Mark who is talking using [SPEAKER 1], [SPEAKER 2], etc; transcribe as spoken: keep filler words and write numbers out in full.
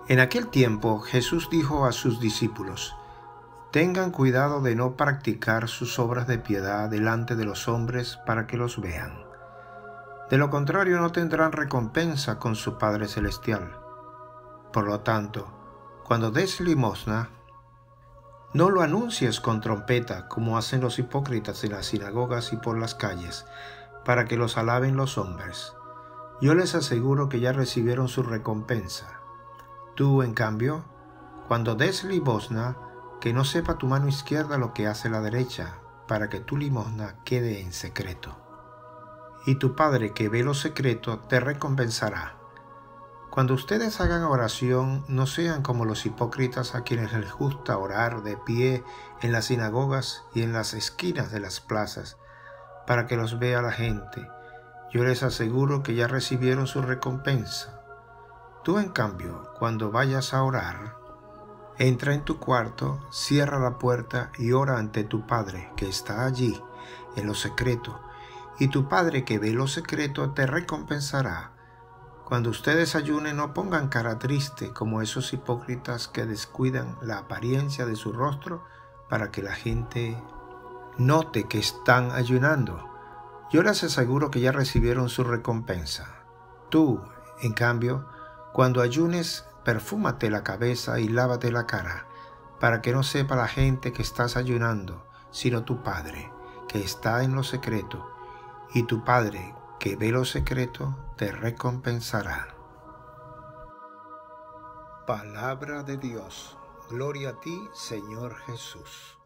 [SPEAKER 1] En aquel tiempo Jesús dijo a sus discípulos: Tengan cuidado de no practicar sus obras de piedad delante de los hombres para que los vean. De lo contrario, no tendrán recompensa con su Padre Celestial. Por lo tanto, cuando des limosna, no lo anuncies con trompeta, como hacen los hipócritas en las sinagogas y por las calles, para que los alaben los hombres. Yo les aseguro que ya recibieron su recompensa. Tú, en cambio, cuando des limosna, que no sepa tu mano izquierda lo que hace la derecha, para que tu limosna quede en secreto. Y tu Padre que ve lo secreto te recompensará. Cuando ustedes hagan oración, no sean como los hipócritas a quienes les gusta orar de pie en las sinagogas y en las esquinas de las plazas, para que los vea la gente. Yo les aseguro que ya recibieron su recompensa. Tú, en cambio, cuando vayas a orar, entra en tu cuarto, cierra la puerta y ora ante tu Padre que está allí, en lo secreto, y tu Padre que ve lo secreto te recompensará. Cuando ustedes ayunen, no pongan cara triste como esos hipócritas que descuidan la apariencia de su rostro para que la gente note que están ayunando. Yo les aseguro que ya recibieron su recompensa. Tú, en cambio, cuando ayunes, perfúmate la cabeza y lávate la cara, para que no sepa la gente que estás ayunando, sino tu Padre, que está en lo secreto, y tu Padre, que ve lo secreto, te recompensará. Palabra de Dios. Gloria a ti, Señor Jesús.